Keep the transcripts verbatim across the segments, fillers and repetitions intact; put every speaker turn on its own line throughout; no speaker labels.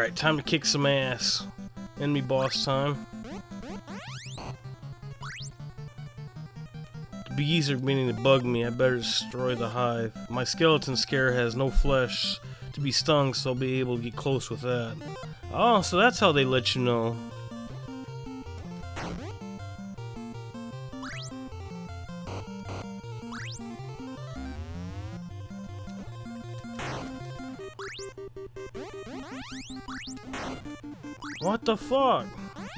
Alright, time to kick some ass. Enemy boss time. The bees are beginning to bug me. I better destroy the hive. My skeleton scare has no flesh to be stung, so I'll be able to get close with that. Oh, so that's how they let you know. What the fuck?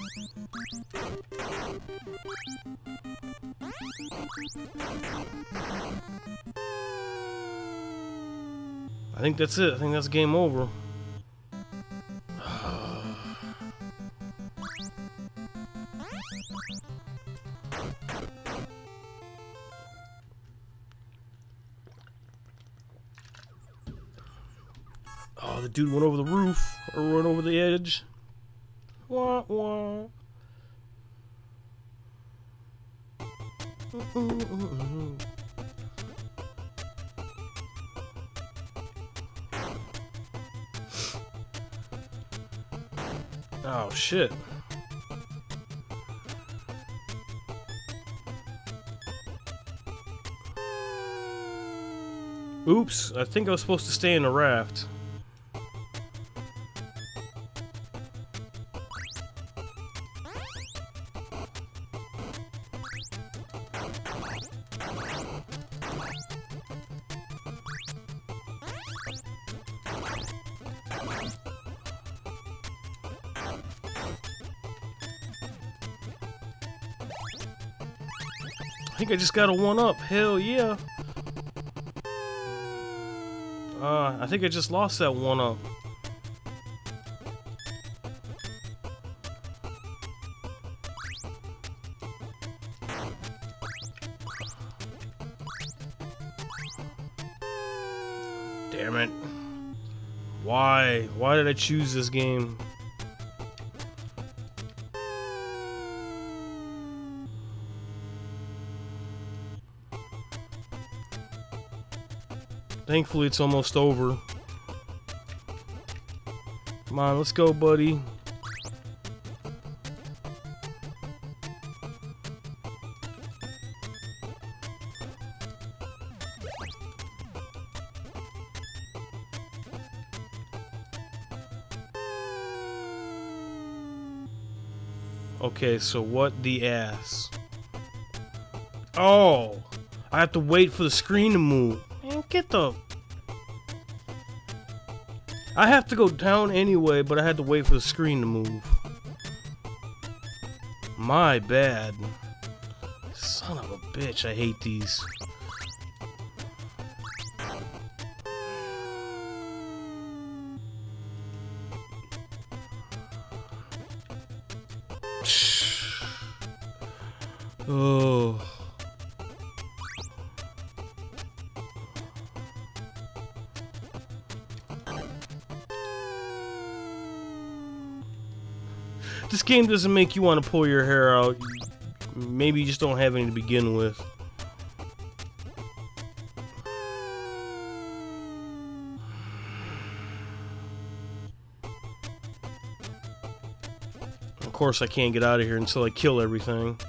I think that's it. I think that's game over. Oh, the dude went over the roof or went over the edge. Wah, wah. Oh shit. Oops, I think I was supposed to stay in the raft. I think I just got a one-up. Hell yeah. Uh, I think I just lost that one-up. Damn it. Why? Why did I choose this game? Thankfully, it's almost over. Come on, let's go, buddy. Okay, so what the ass? Oh! I have to wait for the screen to move. Man, get the... I have to go down anyway, but I had to wait for the screen to move. My bad. Son of a bitch, I hate these. Oh. This game doesn't make you want to pull your hair out. Maybe you just don't have any to begin with. Of course, I can't get out of here until I kill everything.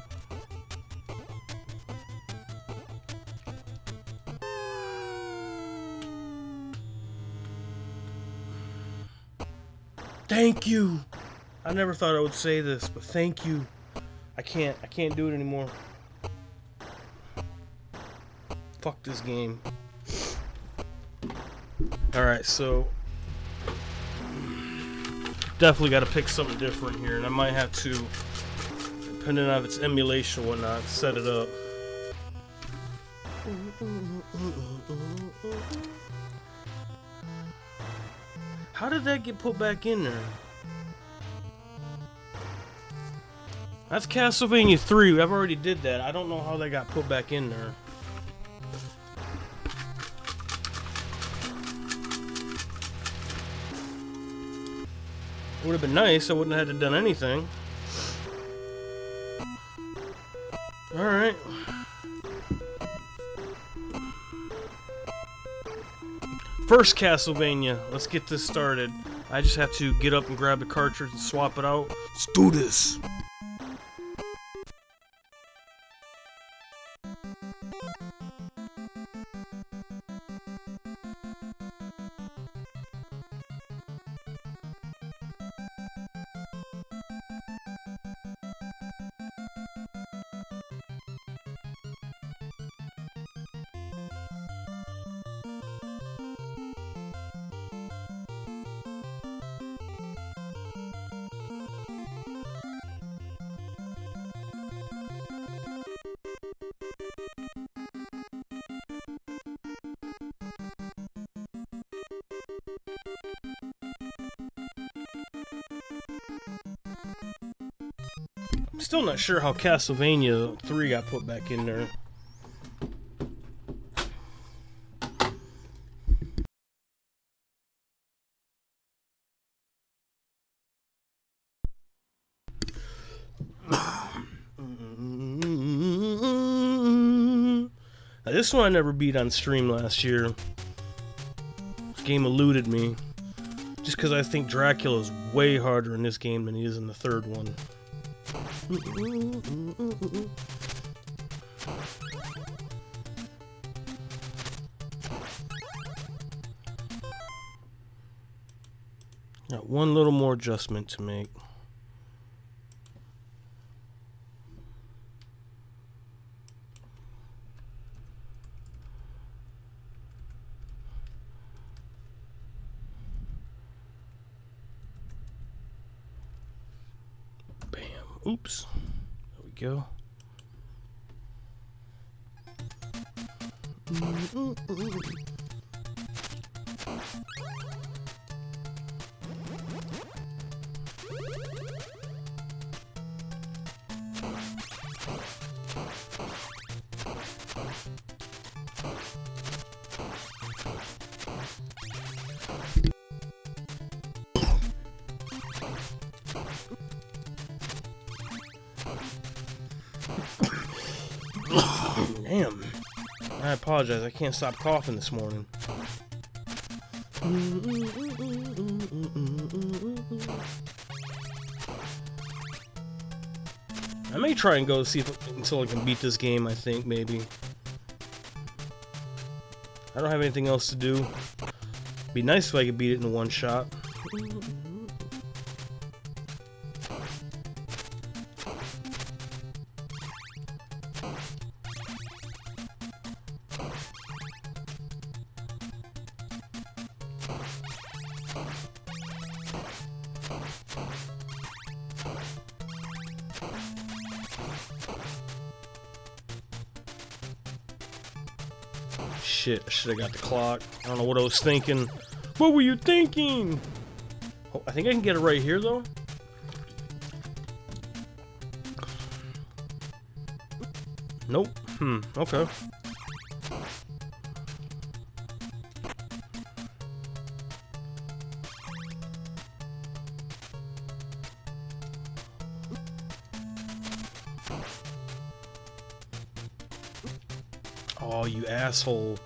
Thank you. I never thought I would say this, but thank you. I can't. I can't do it anymore. Fuck this game. Alright, so... definitely got to pick something different here, and I might have to, depending on if it's emulation or whatnot, set it up. How did that get put back in there? That's Castlevania three. I've already did that. I don't know how that got put back in there. Would have been nice. I wouldn't have had to done anything. Alright. First Castlevania. Let's get this started. I just have to get up and grab the cartridge and swap it out. Let's do this! I'm still not sure how Castlevania three got put back in there. Now, this one I never beat on stream last year. This game eluded me. Just because I think Dracula is way harder in this game than he is in the third one. Got one little more adjustment to make. Oops. There we go. Damn. I apologize, I can't stop coughing this morning. I may try and go see if until I can beat this game, I think, maybe. I don't have anything else to do. Be nice if I could beat it in one shot. Shit, I should have got the clock. I don't know what I was thinking. What were you thinking? Oh, I think I can get it right here, though. Nope. Hmm, okay. Oh, you asshole.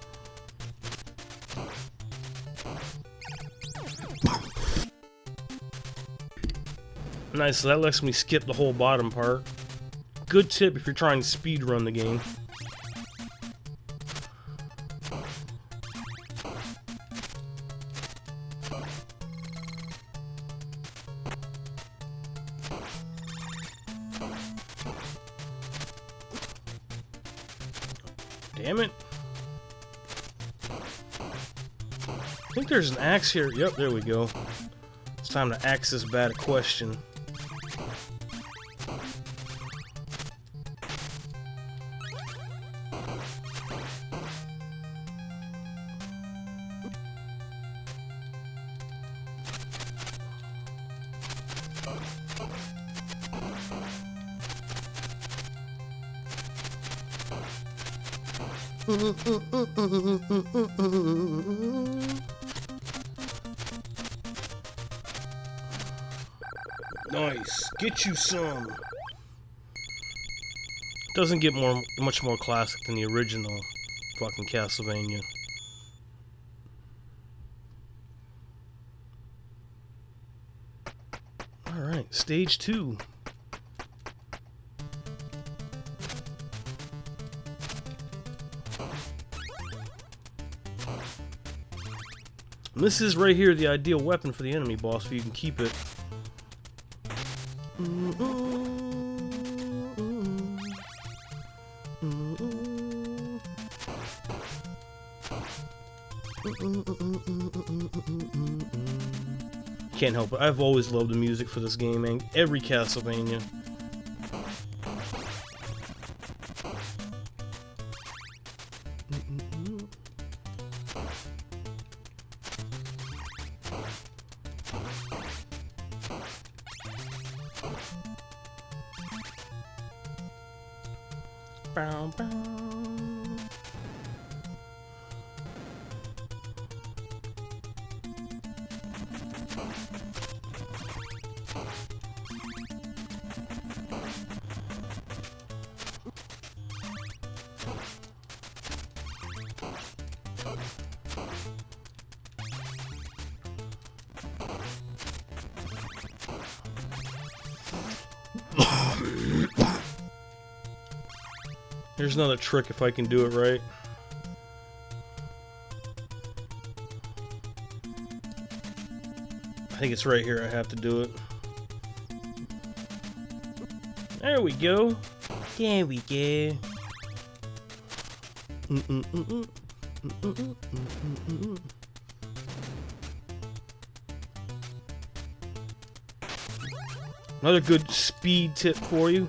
Nice, so that lets me skip the whole bottom part. Good tip if you're trying to speed run the game. Damn it. I think there's an axe here. Yep, there we go. It's time to axe this bad question. Nice. Get you some. Doesn't get more much more classic than the original fucking Castlevania. Alright, stage two. And this is right here the ideal weapon for the enemy boss, if you can keep it. Can't help it. I've always loved the music for this game, and every Castlevania. Bow, bow. Here's another trick if I can do it right. I think it's right here I have to do it. There we go. There we go. Mm-mm-mm-mm. Mm-mm-mm-mm-mm-mm. Another good speed tip for you.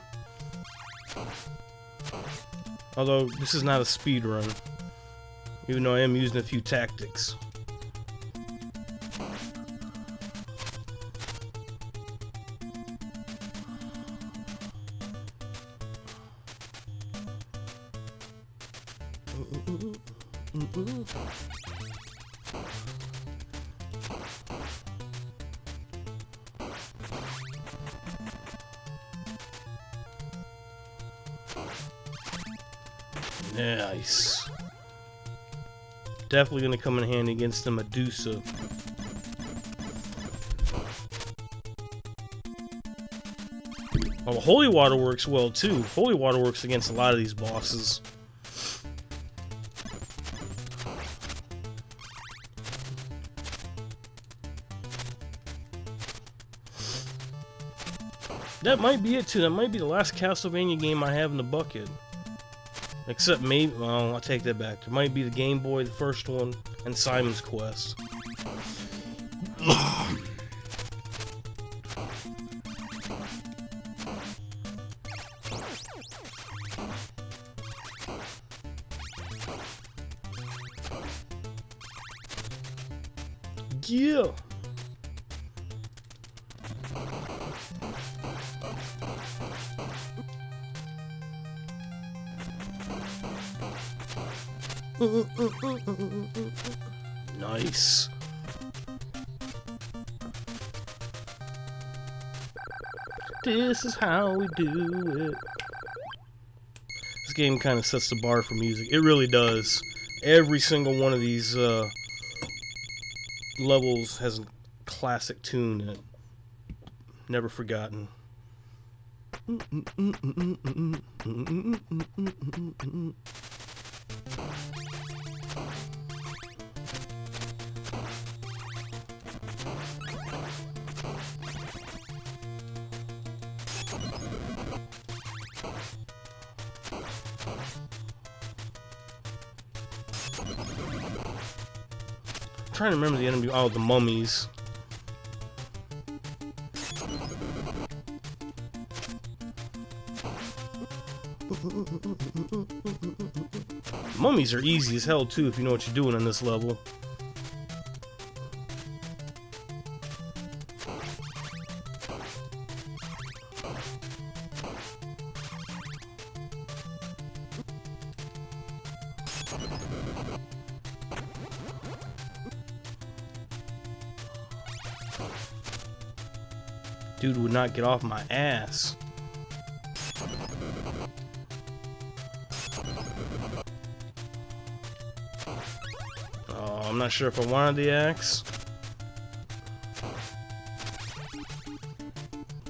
Although, this is not a speed run, even though I am using a few tactics. Nice. Definitely gonna come in handy against the Medusa. Oh, Holy Water works well too. Holy Water works against a lot of these bosses. That might be it too. That might be the last Castlevania game I have in the bucket. Except maybe, well, I'll take that back. There might be the Game Boy, the first one, and Simon's Quest. Yeah! Nice. This is how we do it. This game kind of sets the bar for music. It really does. Every single one of these uh, levels has a classic tune in it. Never forgotten. I'm trying to remember the enemy. Oh, the mummies. Mummies are easy as hell too if you know what you're doing on this level. Dude would not get off my ass. Oh, I'm not sure if I wanted the axe.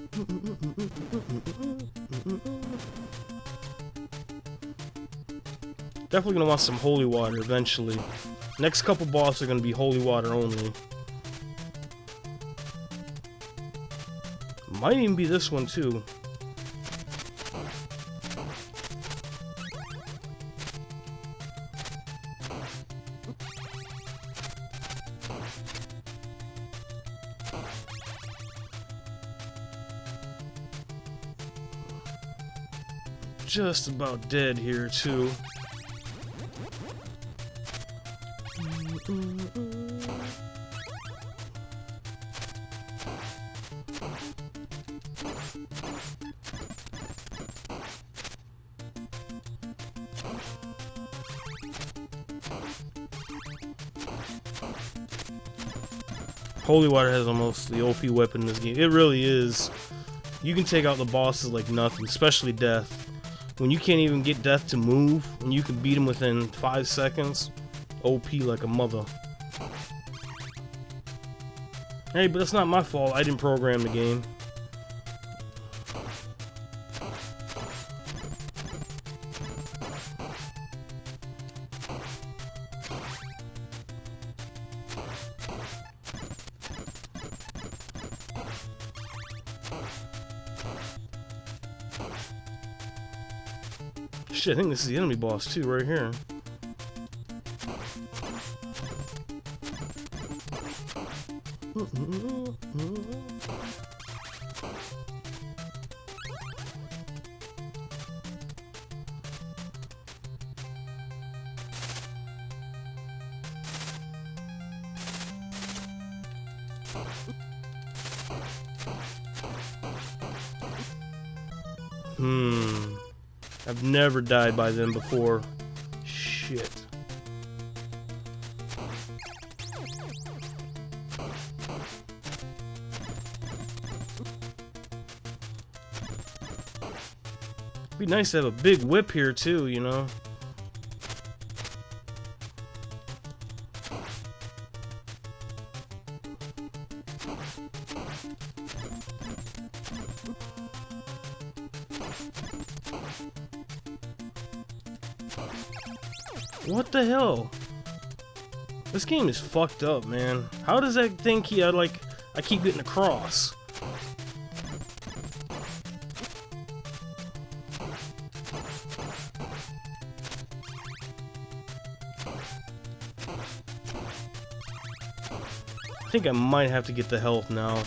Definitely gonna want some holy water eventually. Next couple bosses are gonna be holy water only. Might even be this one too. Just about dead here too. Holy water has almost the O P weapon in this game. It really is. You can take out the bosses like nothing, especially Death. When you can't even get Death to move, and you can beat him within five seconds, O P like a mother. Hey, but that's not my fault. I didn't program the game. Shit, I think this is the enemy boss too, right here. Hmm. I've never died by them before. Shit. It'd be nice to have a big whip here too, you know? What the hell? This game is fucked up, man. How does that thing keep, I like, I keep getting across? I think I might have to get the health now.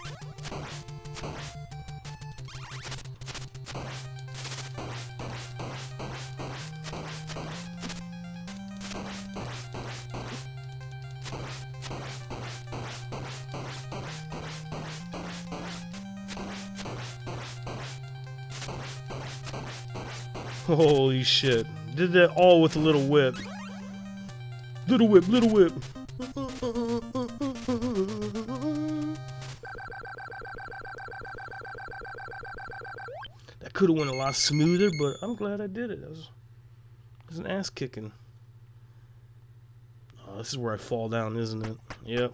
Holy shit. Did that all with a little whip. Little whip, little whip. That could have went a lot smoother, but I'm glad I did it. That was, that was an ass kicking. Oh, this is where I fall down, isn't it? Yep.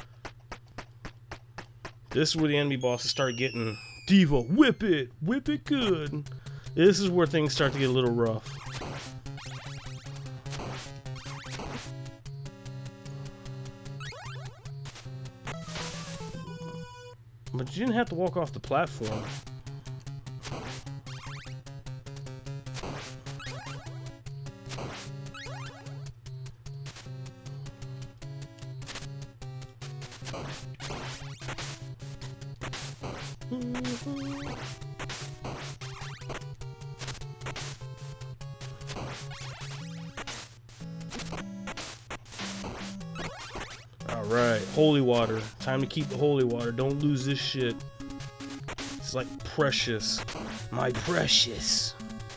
This is where the enemy bosses start getting diva. Whip it! Whip it good! This is where things start to get a little rough. But you didn't have to walk off the platform. Alright, holy water. Time to keep the holy water. Don't lose this shit. It's like precious. My precious.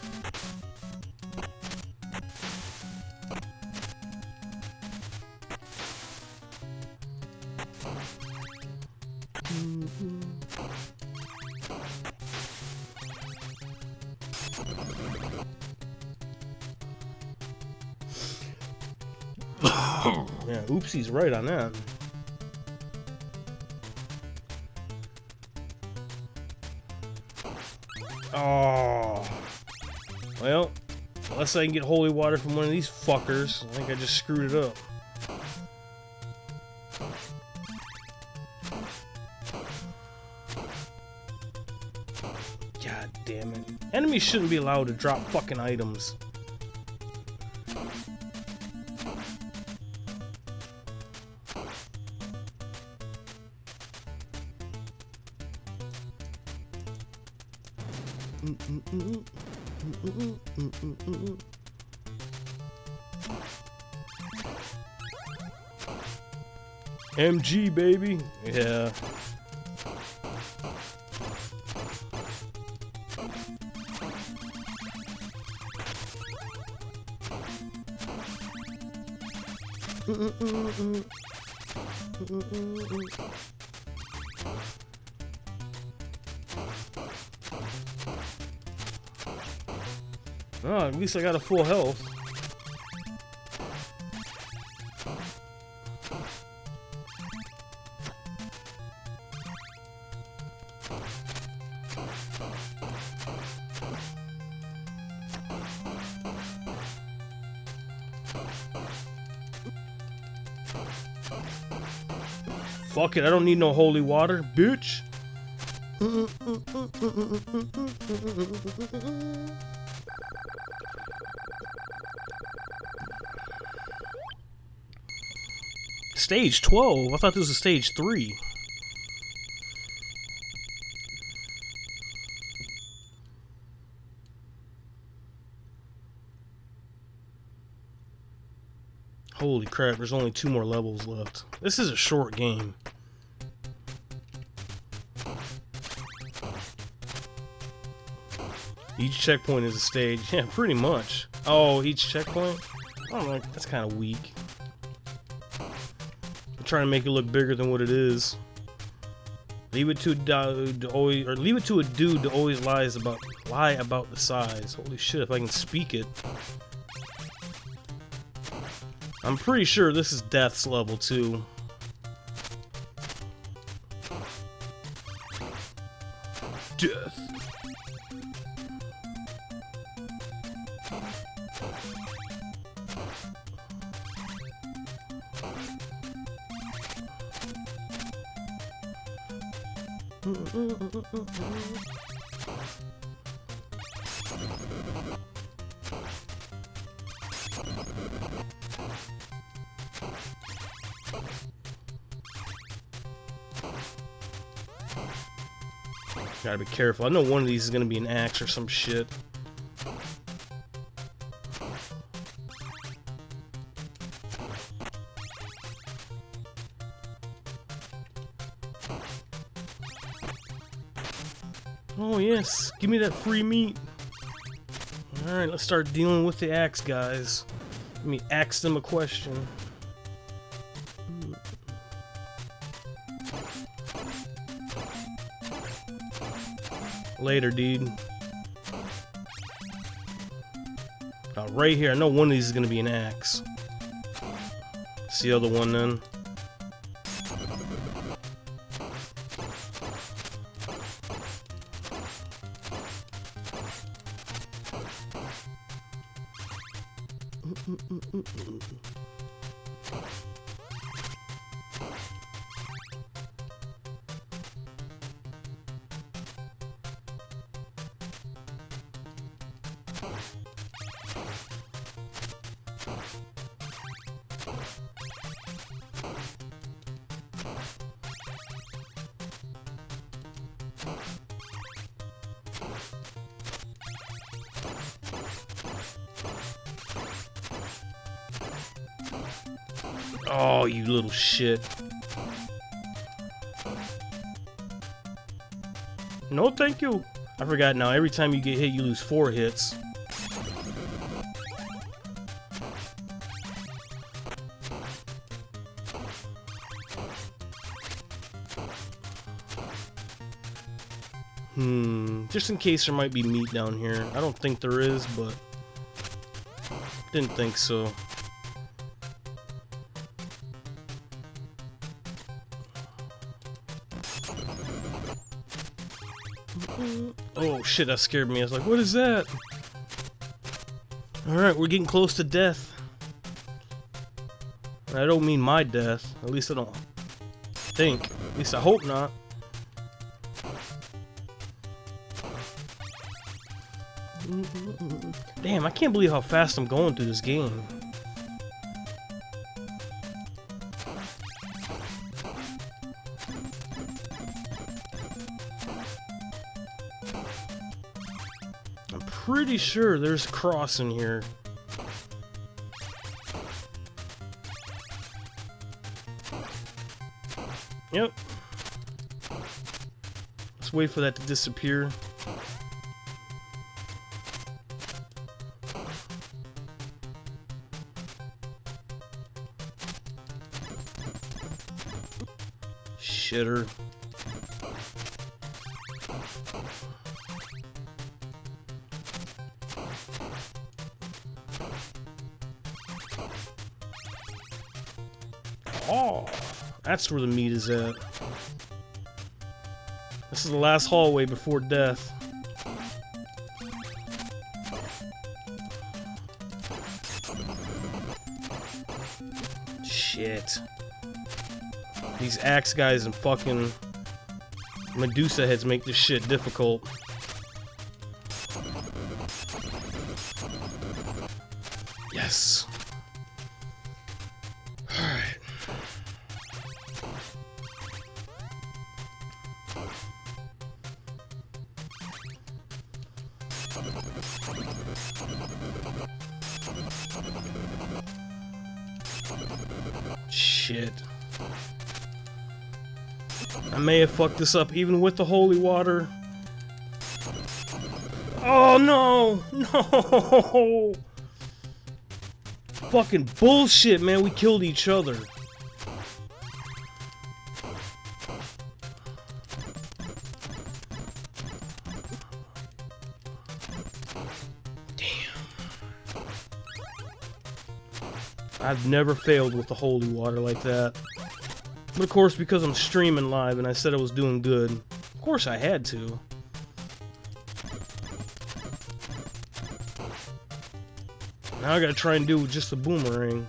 Yeah, oopsie's right on that. Oh. Well, Unless I can get holy water from one of these fuckers. I think I just screwed it up. God damn it. Enemies shouldn't be allowed to drop fucking items. M G, baby. Yeah. Oh, at least I got a full health. Fuck it, I don't need no holy water, bitch. Stage twelve? I thought this was stage three. Holy crap, there's only two more levels left. This is a short game. Each checkpoint is a stage. Yeah, pretty much. Oh, each checkpoint? Oh, like, that's kind of weak. I'm trying to make it look bigger than what it is. Leave it to a dude to always, or leave it to a dude to always lies about lie about the size. Holy shit! If I can speak it, I'm pretty sure this is Death's level too. Death. Gotta be careful. I know one of these is gonna be an axe or some shit. Oh yes, give me that free meat. Alright, let's start dealing with the axe guys. Let me ask them a question. Later, dude. Oh, right here, I know one of these is gonna be an axe. It's the other one then. Oh, you little shit. No, thank you. I forgot now. Every time you get hit, you lose four hits. Hmm. Just in case there might be meat down here. I don't think there is, but didn't think so. Oh shit, that scared me. I was like, what is that? Alright, we're getting close to death. I don't mean my death. At least I don't think. At least I hope not. Damn, I can't believe how fast I'm going through this game. I'm pretty sure there's a cross in here. Yep. Let's wait for that to disappear. Shitter. Oh, that's where the meat is at. This is the last hallway before death. Shit. These axe guys and fucking Medusa heads make this shit difficult. Yes. Alright. Shit. I may have fucked this up even with the holy water. Oh no! No! Fucking bullshit, man. We killed each other. Damn. I've never failed with the holy water like that. But of course, because I'm streaming live and I said I was doing good, of course I had to. Now I gotta try and do just a boomerang.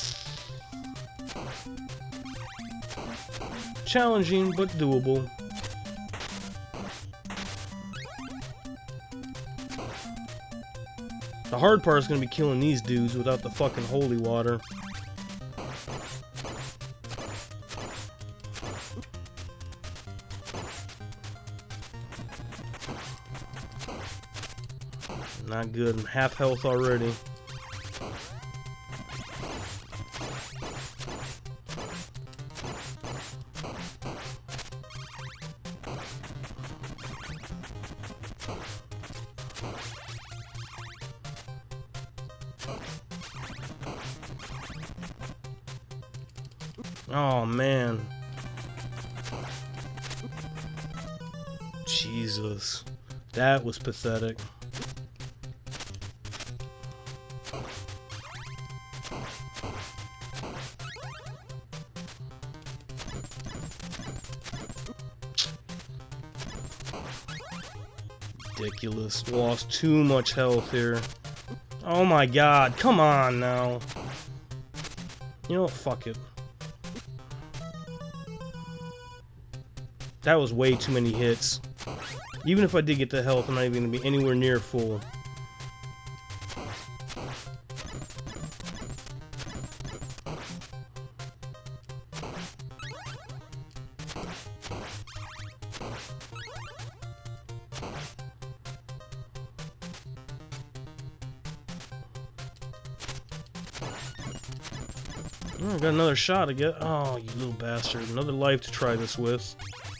Challenging, but doable. The hard part is gonna be killing these dudes without the fucking holy water. Not good. I'm half health already. Oh man. Jesus. That was pathetic. Ridiculous. Lost too much health here. Oh my god, come on now. You know what, fuck it. That was way too many hits. Even if I did get the health, I'm not even gonna be anywhere near full. Oh, I got another shot to get. Oh, you little bastard. Another life to try this with.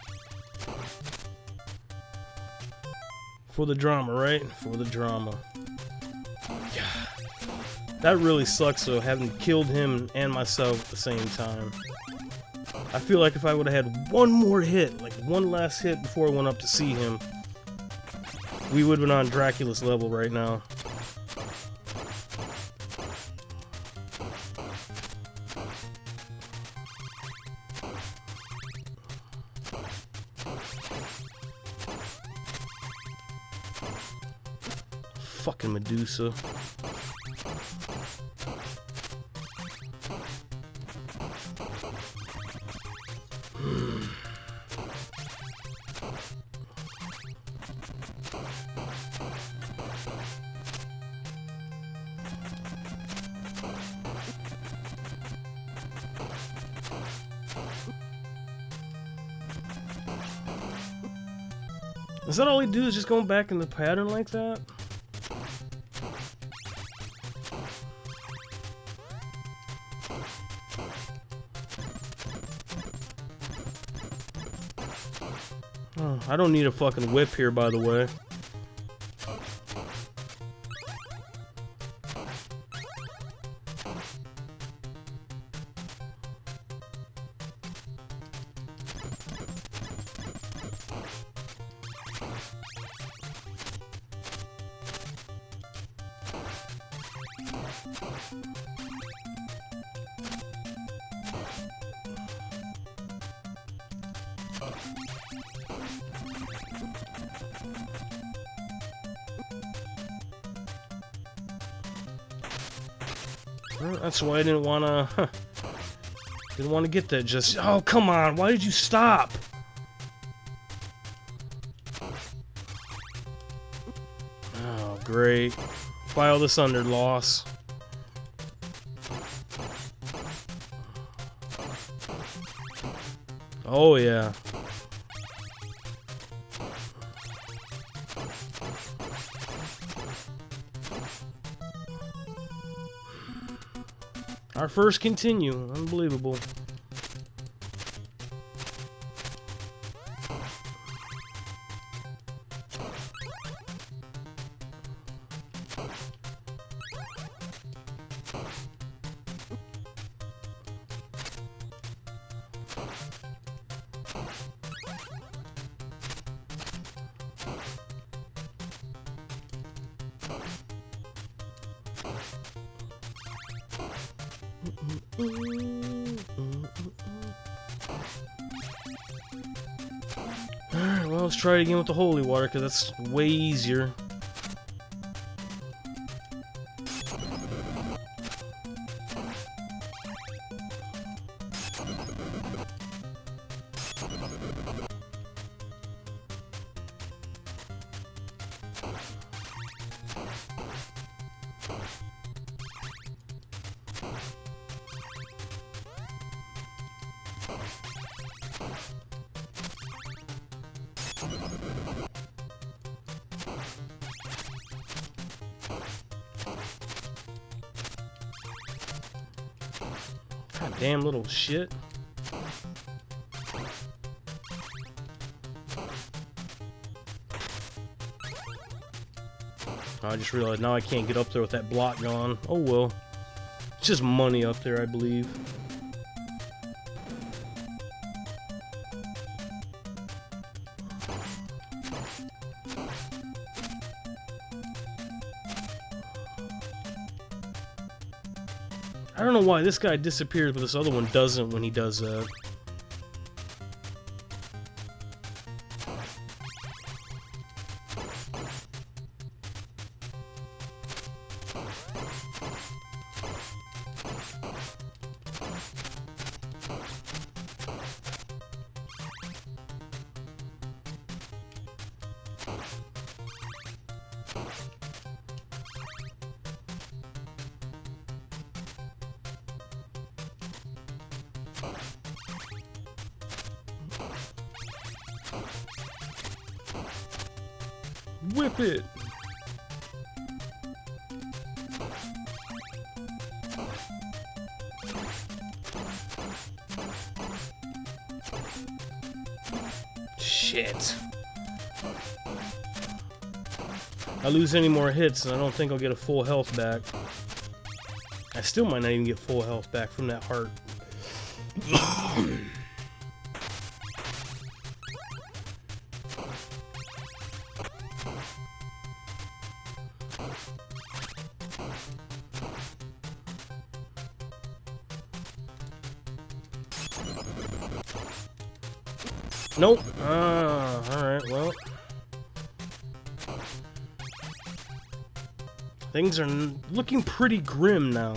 For the drama, right? For the drama. That really sucks, though, having killed him and myself at the same time. I feel like if I would have had one more hit, like one last hit before I went up to see him, we would have been on Dracula's level right now. Fucking Medusa. Is that all he do is just going back in the pattern like that? Oh, I don't need a fucking whip here, by the way. That's why I didn't wanna, huh, didn't want to get that just, oh come on, why did you stop? Oh great, file this under loss. Oh yeah. Our first continue. Unbelievable. Alright, well, let's try it again with the holy water, because that's way easier. God damn little shit. I just realized now I can't get up there with that block gone. Oh well. It's just money up there, I believe. I don't know why this guy disappears, but this other one doesn't when he does that. Whip it! Shit. I lose any more hits and I don't think I'll get a full health back. I still might not even get full health back from that heart. Nope. Ah, alright, well. Things are n looking pretty grim now.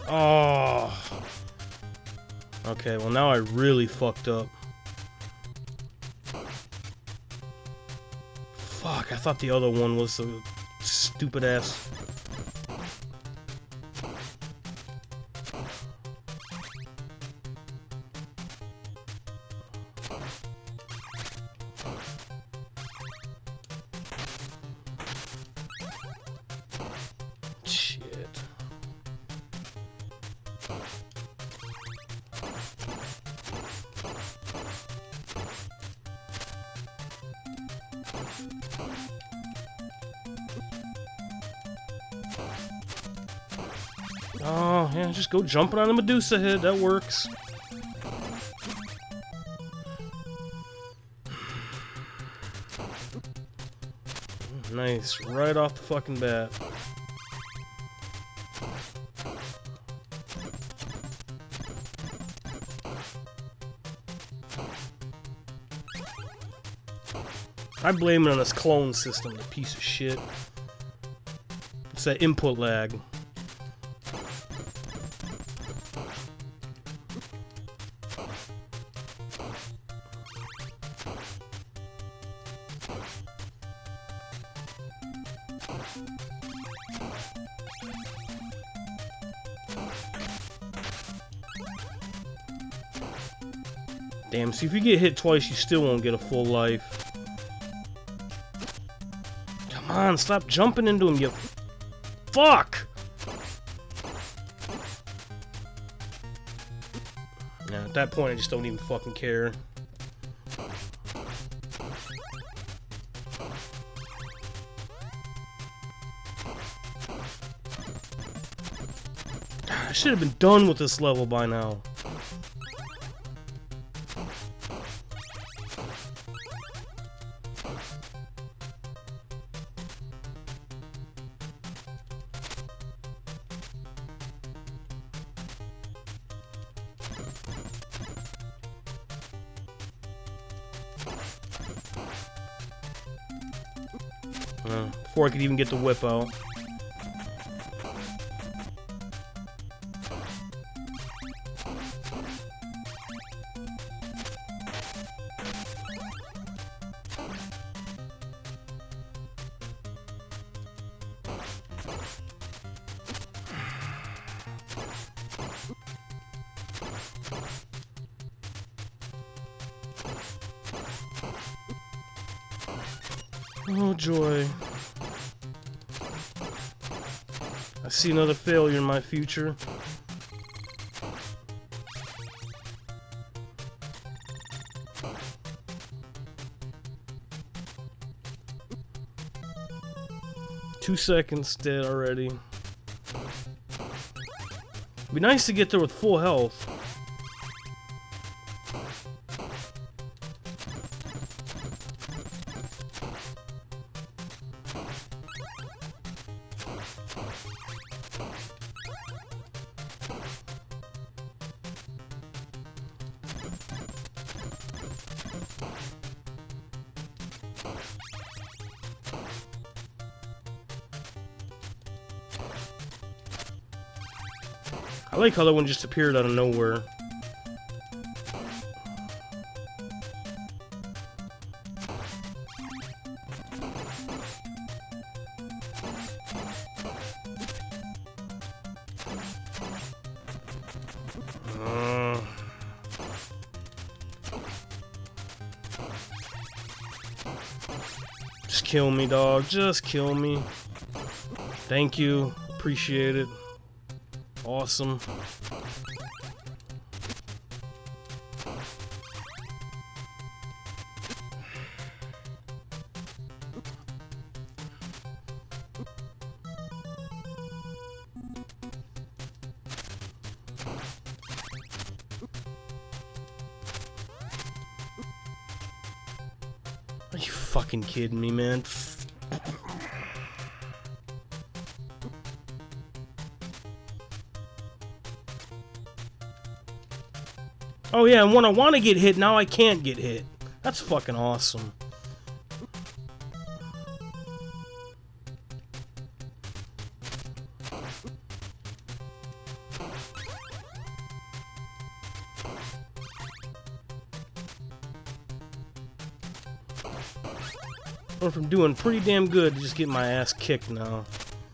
Oh. Okay, well now I really fucked up. Fuck, I thought the other one was a stupid ass. Shit. Oh, yeah, just go jumping on the Medusa head. That works. Nice. Right off the fucking bat. I blame it on this clone system, the piece of shit. It's that input lag. Damn, see, if you get hit twice, you still won't get a full life. Come on, stop jumping into him, you... Fuck! Yeah, at that point, I just don't even fucking care. I should have been done with this level by now. Uh, before I could even get the whip out. Oh joy. I see another failure in my future. Two seconds dead already. It'd be nice to get there with full health. I like how that one just appeared out of nowhere. Uh, just kill me, dog. Just kill me. Thank you. Appreciate it. Awesome. Are you fucking kidding me, man? Oh yeah, and when I want to get hit, now I can't get hit. That's fucking awesome. Went from doing pretty damn good to just getting my ass kicked now.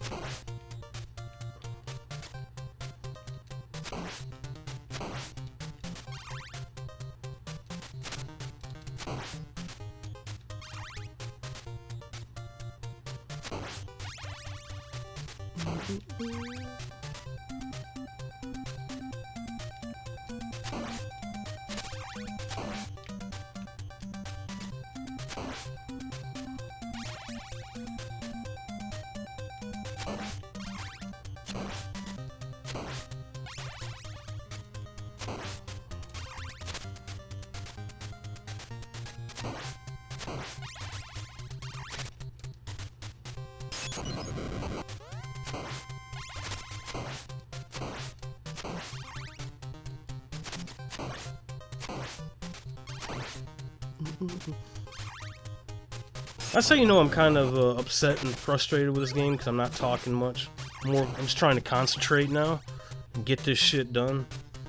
That's how you know I'm kind of uh, upset and frustrated with this game, because I'm not talking much. More, I'm just trying to concentrate now and get this shit done.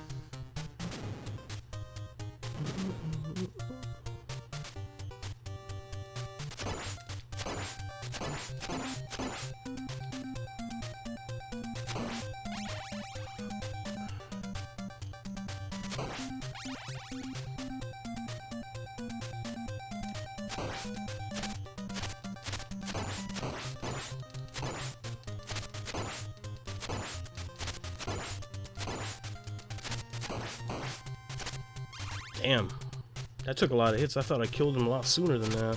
Damn, that took a lot of hits. I thought I killed him a lot sooner than that.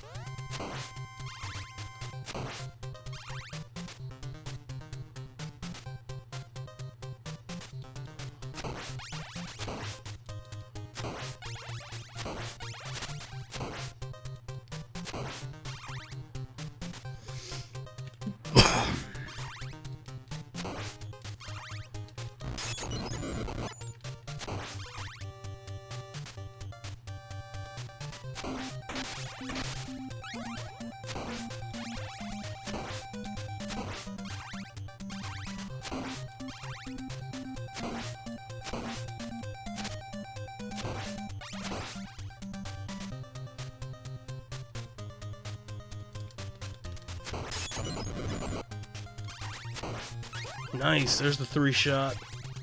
Nice, there's the three shot.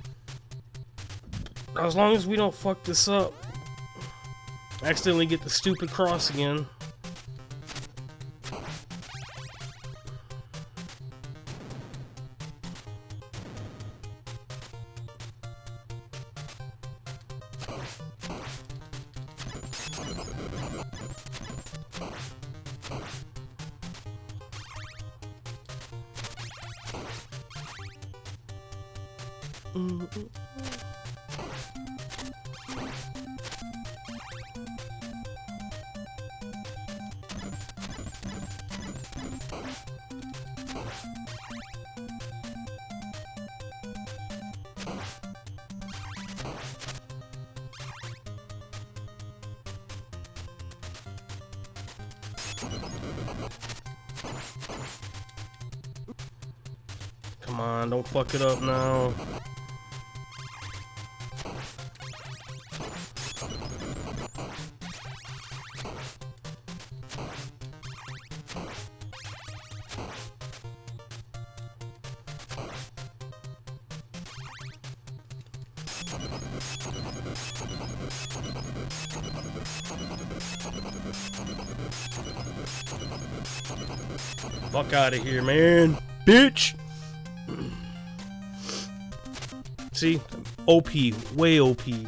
As long as we don't fuck this up. Accidentally get the stupid cross again. Mm-mm. Come on, don't fuck it up now. Fuck out of here, man. Bitch! See? O P. Way O P.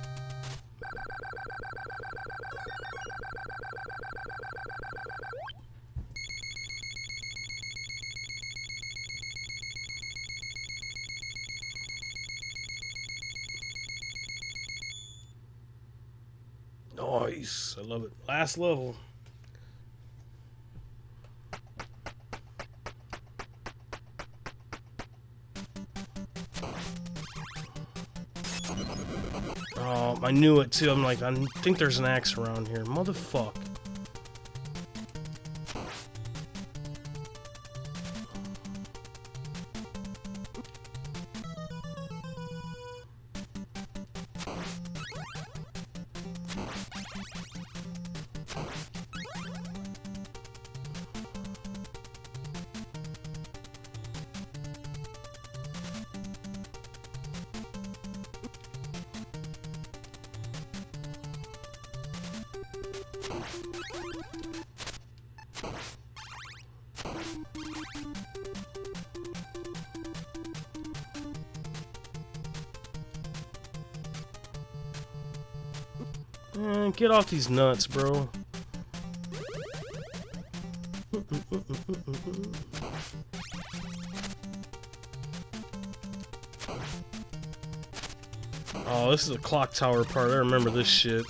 Nice. I love it. Last level. Oh, I knew it too. I'm like, I think there's an axe around here. Motherfuck. Man, get off these nuts, bro. Oh, this is a clock tower part. I remember this shit.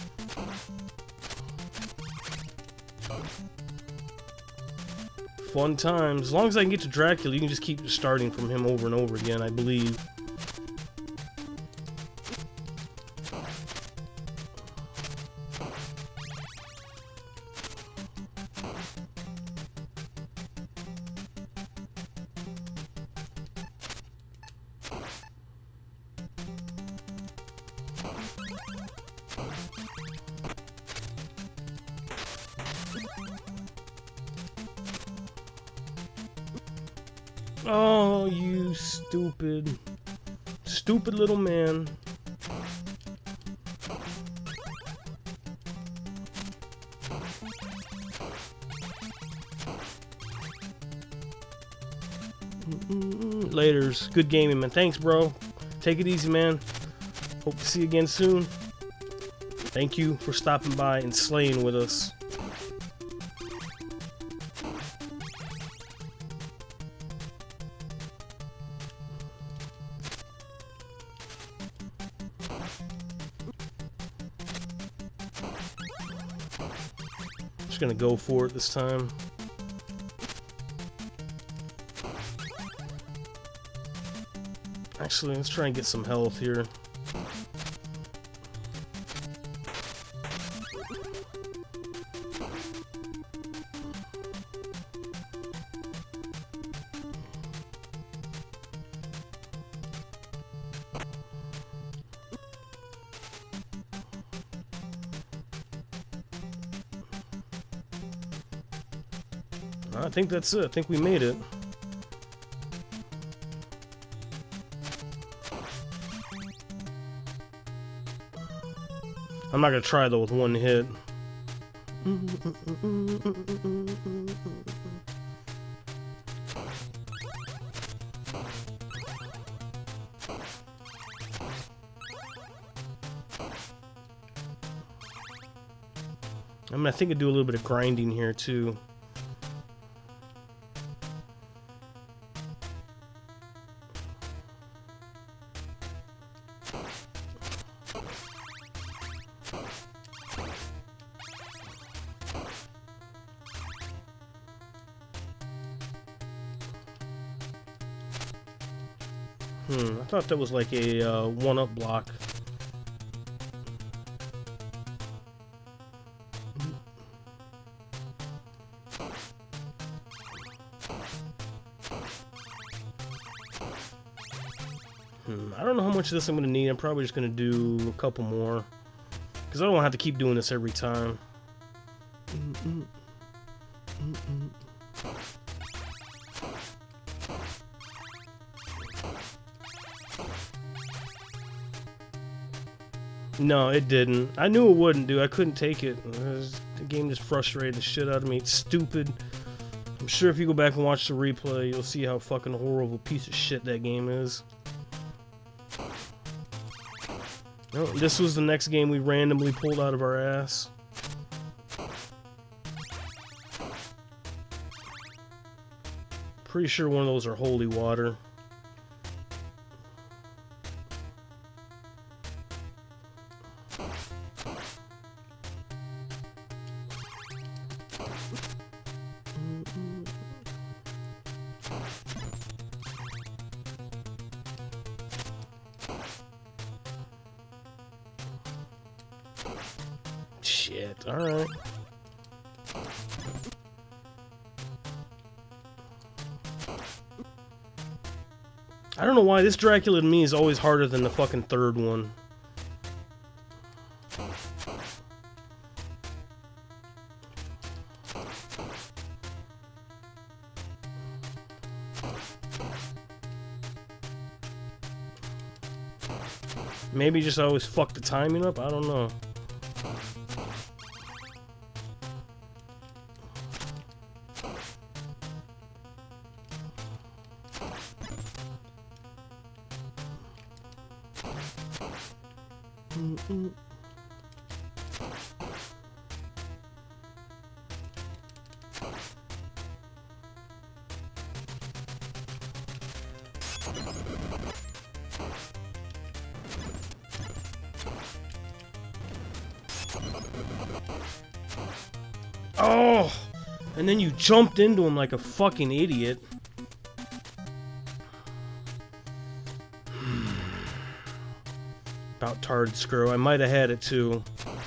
Fun times. As long as I can get to Dracula, you can just keep starting from him over and over again, I believe. Oh, you stupid, stupid little man. Laters. Good gaming, man. Thanks, bro. Take it easy, man. Hope to see you again soon. Thank you for stopping by and slaying with us. Just gonna go for it this time. Actually, let's try and get some health here. I think that's it. I think we made it. I'm not gonna try though with one hit. I mean, I think I'd do a little bit of grinding here too. Hmm, I thought that was like a uh, one-up block. Hmm, I don't know how much of this I'm going to need. I'm probably just going to do a couple more. Because I don't have to keep doing this every time. Mm-mm. Mm-mm. No, it didn't. I knew it wouldn't, dude. I couldn't take it. It was, the game just frustrated the shit out of me. It's stupid. I'm sure if you go back and watch the replay, you'll see how fucking horrible piece of shit that game is. No, this was the next game we randomly pulled out of our ass. Pretty sure one of those are holy water. Shit, alright. I don't know why this Dracula to me is always harder than the fucking third one. Maybe just I always fuck the timing up, I don't know. Oh! And then you jumped into him like a fucking idiot. About Tard Screw. I might have had it too.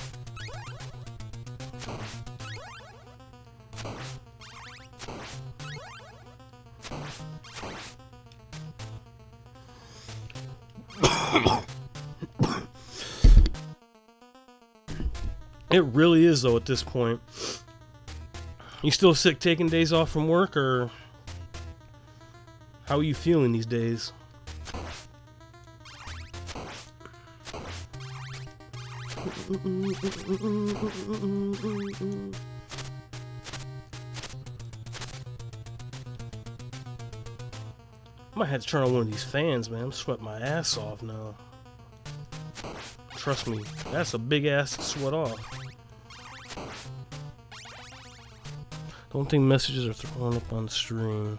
It really is though at this point. You still sick taking days off from work, or how are you feeling these days? Might have to turn on one of these fans, man. I'm sweating my ass off now. Trust me, that's a big ass to sweat off. Don't think messages are thrown up on stream.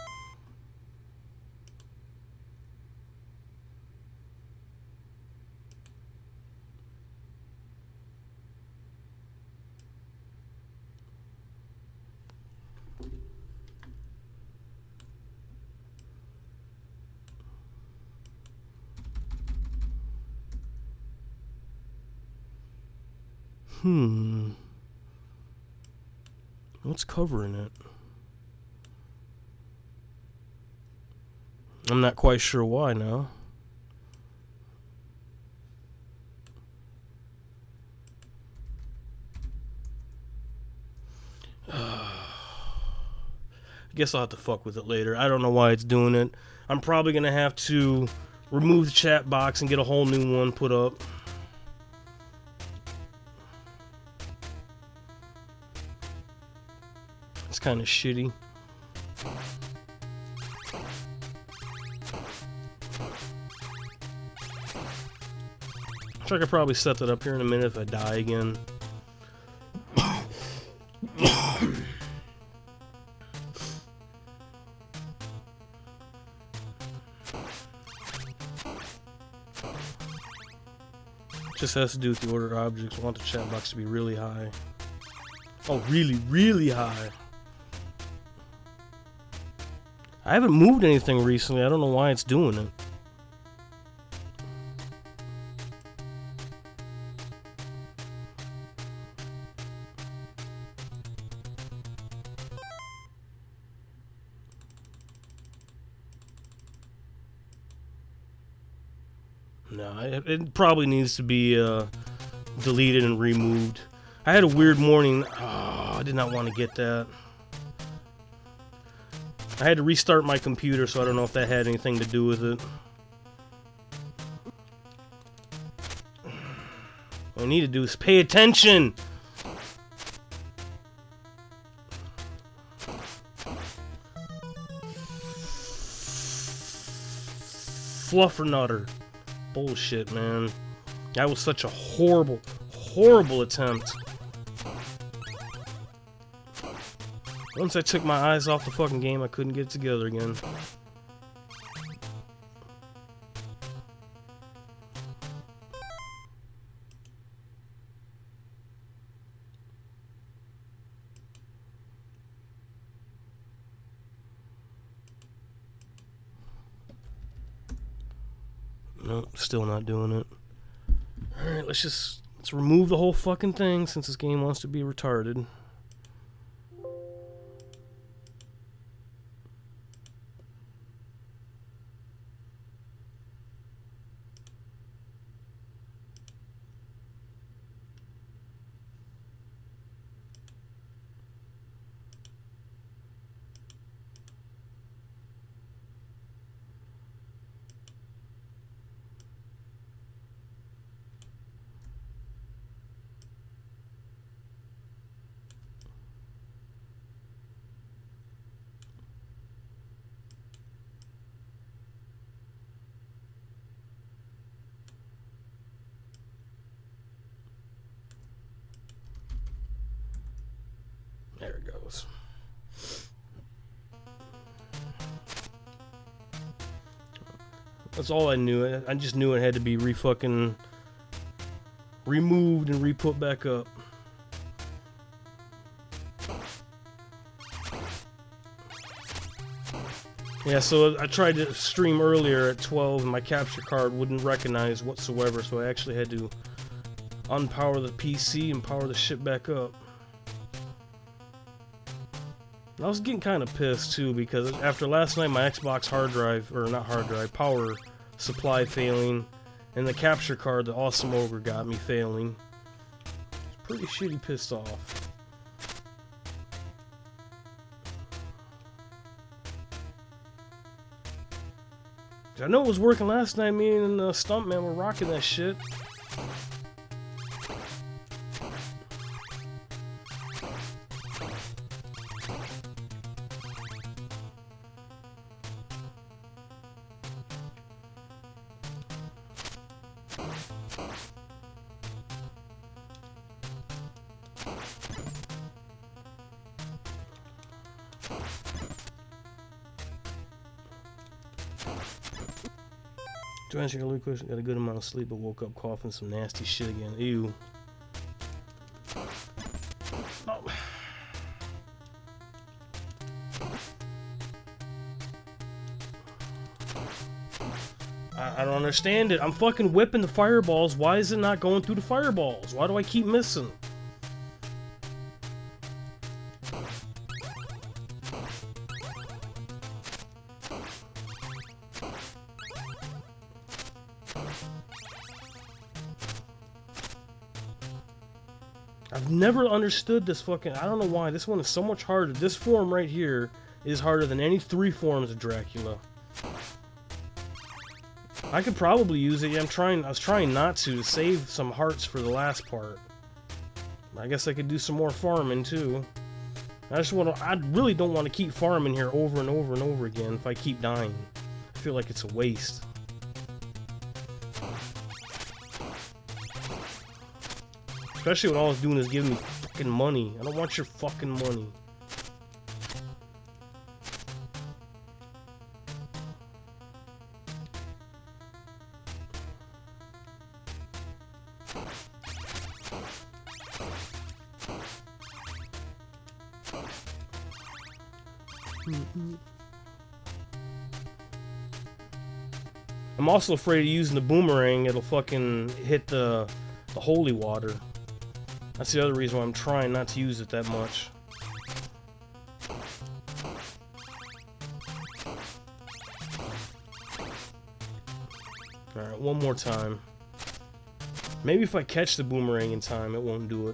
Hmm. What's covering it? I'm not quite sure why now. I guess I'll have to fuck with it later. I don't know why it's doing it. I'm probably gonna have to remove the chat box and get a whole new one put up. It's kind of shitty. I could probably set that up here in a minute if I die again. Just has to do with the order of objects. I want the chat box to be really high. Oh, really, really high. I haven't moved anything recently. I don't know why it's doing it. No, it, it probably needs to be uh, deleted and removed. I had a weird morning. Oh, I did not want to get that. I had to restart my computer, so I don't know if that had anything to do with it. What I need to do is pay attention! Fluffernutter. Bullshit, man. That was such a horrible, horrible attempt. Once I took my eyes off the fucking game, I couldn't get it together again. Nope, still not doing it. Alright, let's just let's remove the whole fucking thing since this game wants to be retarded. There it goes. That's all I knew. I just knew it had to be re-fucking removed and re-put back up. Yeah, so I tried to stream earlier at twelve and my capture card wouldn't recognize whatsoever, so I actually had to unpower the P C and power the shit back up. I was getting kind of pissed too, because after last night my Xbox hard drive, or not hard drive, power supply failing, and the capture card, the Awesome Ogre, got me failing. Pretty shitty pissed off. I know it was working last night. Me and the uh, Stuntman were rocking that shit. To answer your question, got a good amount of sleep, but woke up coughing some nasty shit again. Ew. Oh. I, I don't understand it. I'm fucking whipping the fireballs. Why is it not going through the fireballs? Why do I keep missing? I've never understood this fucking... I don't know why. This one is so much harder. This form right here is harder than any three forms of Dracula. I could probably use it. Yeah, I'm trying... I was trying not to, to save some hearts for the last part. I guess I could do some more farming, too. I just want to... I really don't want to keep farming here over and over and over again if I keep dying. I feel like it's a waste. Especially when all it's doing is giving me fucking money. I don't want your fucking money. Mm-hmm. I'm also afraid of using the boomerang. It'll fucking hit the, the holy water. That's the other reason why I'm trying not to use it that much. Alright, one more time. Maybe if I catch the boomerang in time, it won't do it.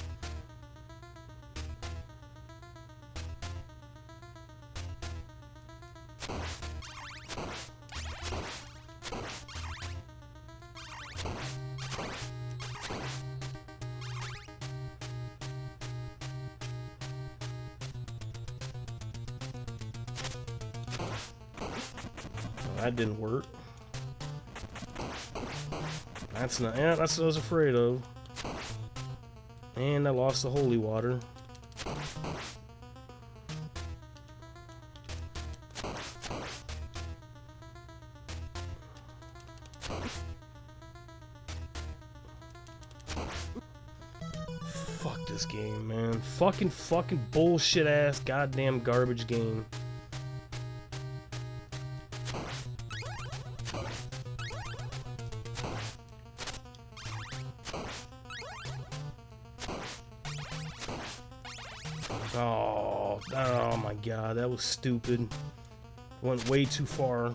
That didn't work. That's not. Yeah, that's what I was afraid of. And I lost the holy water. Fuck this game, man. Fucking, fucking bullshit ass goddamn garbage game. Oh, oh my god, that was stupid. Went way too far.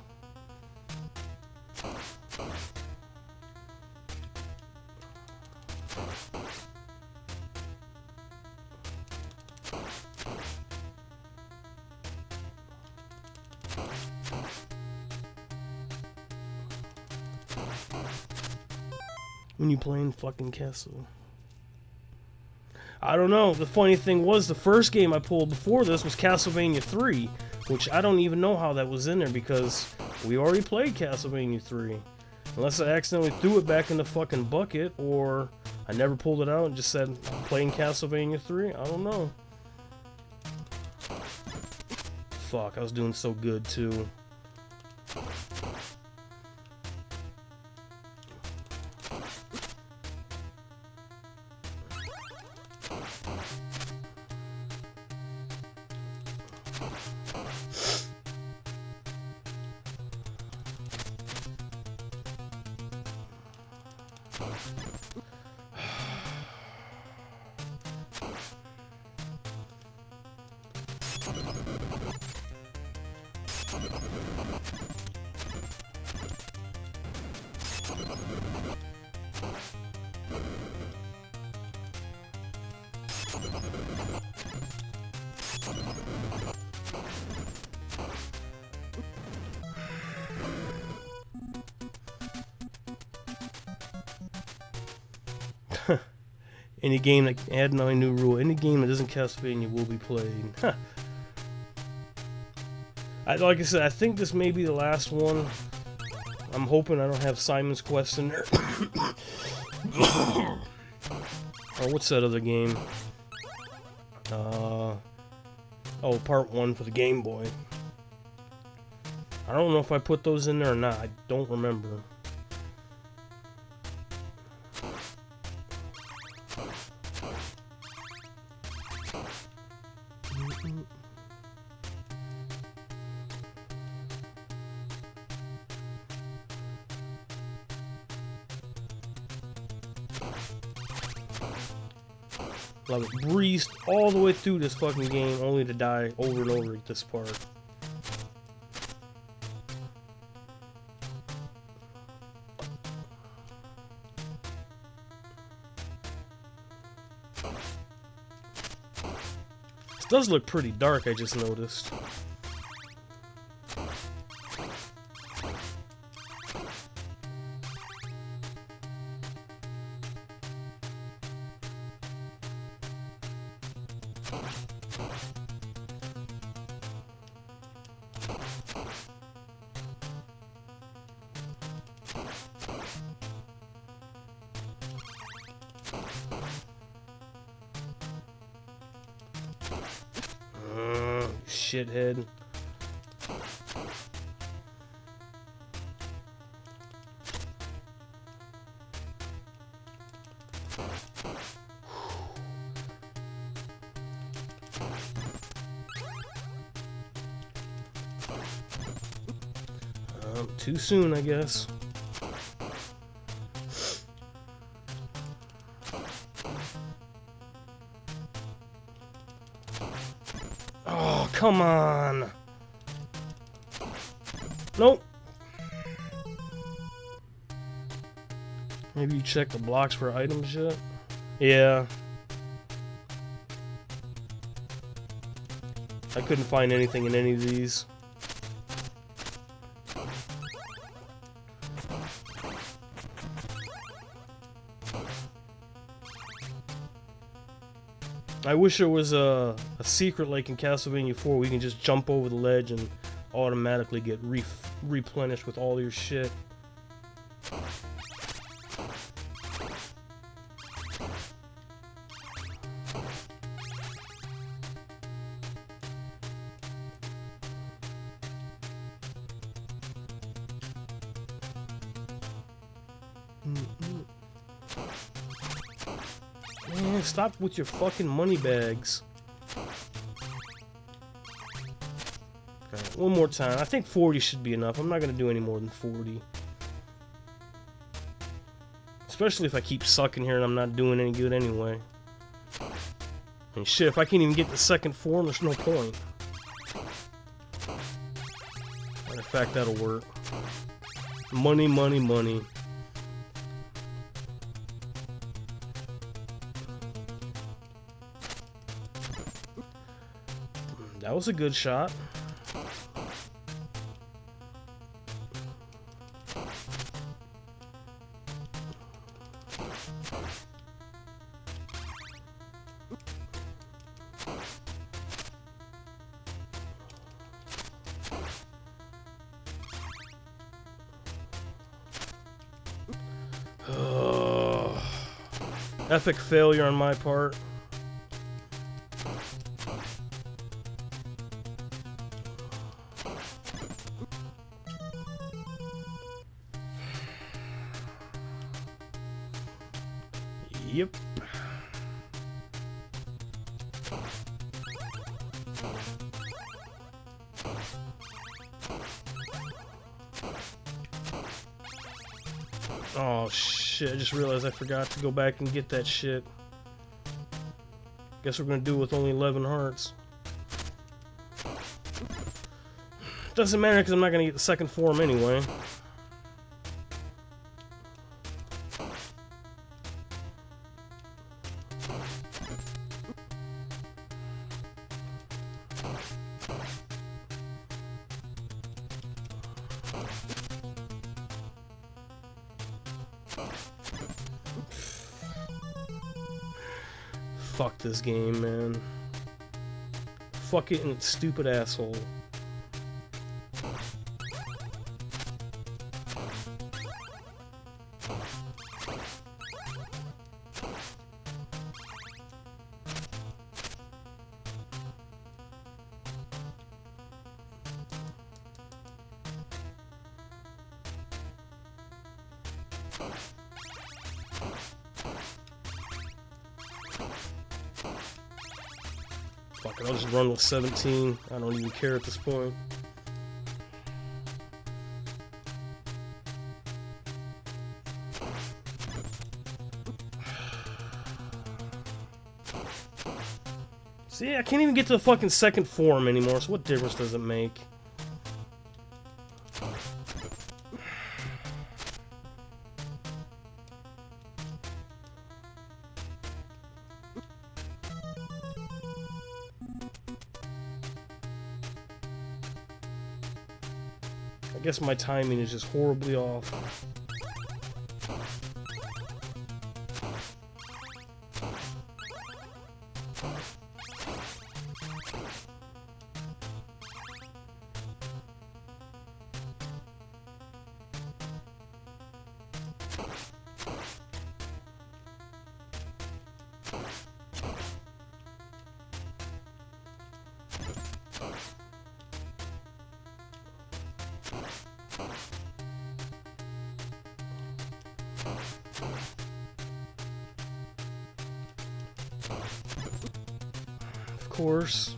When you playing fucking Castle. I don't know. The funny thing was, the first game I pulled before this was Castlevania three, which I don't even know how that was in there because we already played Castlevania three. Unless I accidentally threw it back in the fucking bucket, or I never pulled it out and just said, I'm playing Castlevania three? I don't know. Fuck, I was doing so good too. Any game that add another new rule. Any game that isn't Castlevania will be played. Huh. I, like I said, I think this may be the last one. I'm hoping I don't have Simon's Quest in there. Or what's that other game? Uh, oh, part one for the Game Boy. I don't know if I put those in there or not. I don't remember. Love it. Breezed all the way through this fucking game only to die over and over at this part. This does look pretty dark, I just noticed. Uh, shithead. Um, too soon, I guess. Oh, come on. Nope. Maybe you check the blocks for items yet? Yeah. I couldn't find anything in any of these. I wish there was a, a secret like in Castlevania four where you can just jump over the ledge and automatically get re replenished with all your shit. Mm-mm. Man, stop with your fucking money bags. Alright, one more time. I think forty should be enough. I'm not gonna do any more than forty. Especially if I keep sucking here and I'm not doing any good anyway. And shit, if I can't even get the second form, there's no point. Matter of fact, that'll work. Money, money, money. That was a good shot. Epic failure on my part. Yep. Oh shit, I just realized I forgot to go back and get that shit. Guess we're gonna do it with only eleven hearts. Doesn't matter because I'm not gonna get the second form anyway. Fuck this game, man. Fuck it and its stupid asshole. Fuck it, I'll just run with seventeen. I don't even care at this point. See, I can't even get to the fucking second form anymore, so what difference does it make? I guess my timing is just horribly off. Of course.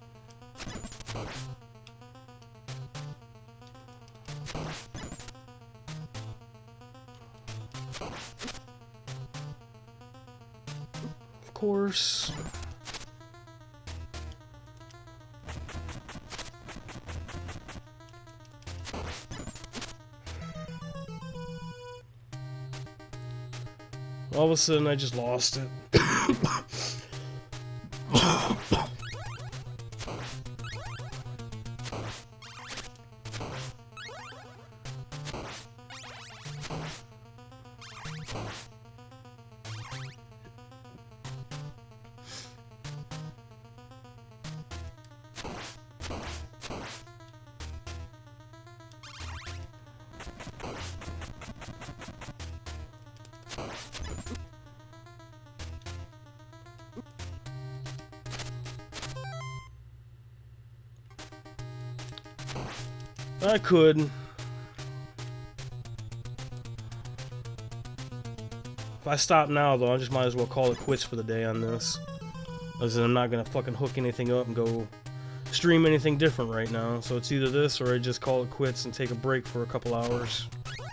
Of course. All of a sudden, I just lost it. I could. If I stop now, though, I just might as well call it quits for the day on this. As in, I'm not gonna fucking hook anything up and go stream anything different right now. So it's either this or I just call it quits and take a break for a couple hours.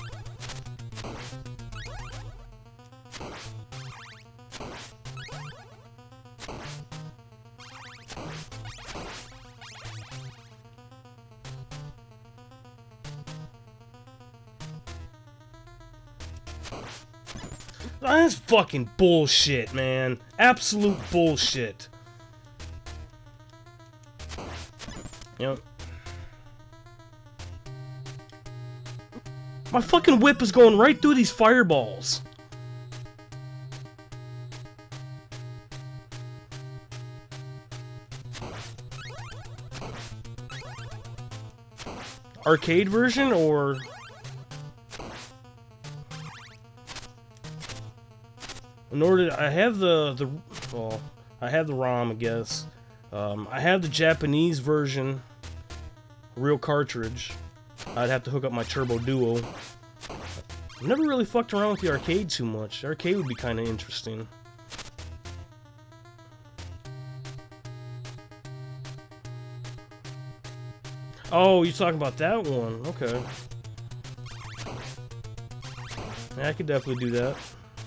That's fucking bullshit, man. Absolute bullshit. Yep. My fucking whip is going right through these fireballs. Arcade version or... In order to, I have the, the, well, I have the ROM, I guess. Um, I have the Japanese version, real cartridge. I'd have to hook up my Turbo Duo. I've never really fucked around with the arcade too much. The arcade would be kind of interesting. Oh, you're talking about that one? Okay. Yeah, I could definitely do that.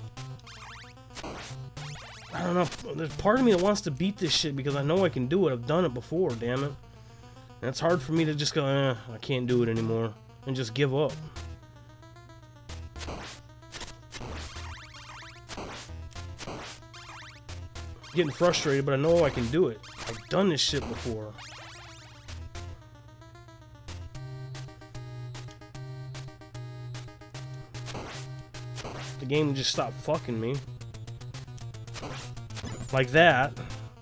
I don't know. There's part of me that wants to beat this shit because I know I can do it. I've done it before, damn it. And it's hard for me to just go, eh, I can't do it anymore, and just give up. Getting frustrated, but I know I can do it. I've done this shit before. The game just stopped fucking me. Like that.